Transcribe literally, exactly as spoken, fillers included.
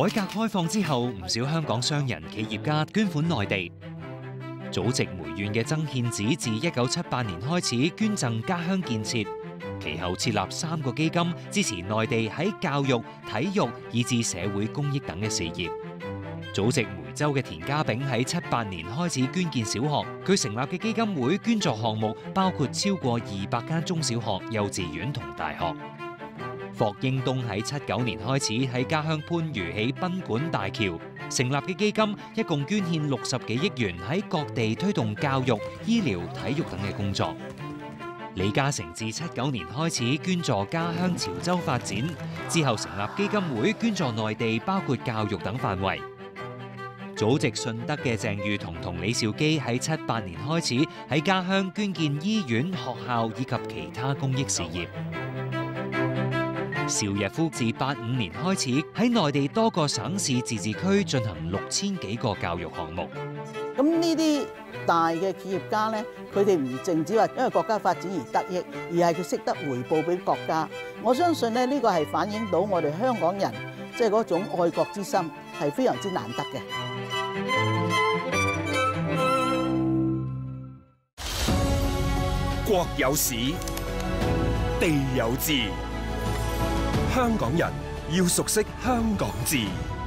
改革開放之後，唔少香港商人、企業家捐款內地。祖籍梅縣嘅曾憲梓自一九七八年開始捐贈家鄉建設，其後設立三個基金，支持內地喺教育、體育以至社會公益等嘅事業。祖籍梅州嘅田家炳喺七八年開始捐建小學，佢成立嘅基金會捐助項目包括超過二百間中小學、幼稚園同大學。霍英東喺七九年開始喺家鄉番禺起賓館大橋，成立嘅基金一共捐獻六十幾億元喺各地推動教育、醫療、體育等嘅工作。李嘉誠自七九年開始捐助家鄉潮州發展，之後成立基金會捐助內地，包括教育等範圍。祖籍順德嘅鄭裕彤同李兆基喺七八年開始喺家鄉捐建醫院、學校以及其他公益事業。邵逸夫自八五年開始喺內地多個省市自治區進行六千幾個教育項目。 咁呢啲大嘅企業家咧，佢哋唔淨止話因為國家發展而得益，而係佢識得回報俾國家。我相信咧，呢個係反映到我哋香港人即係嗰種愛國之心係非常之難得嘅。 國有史，地有志。香港人要熟悉香港字。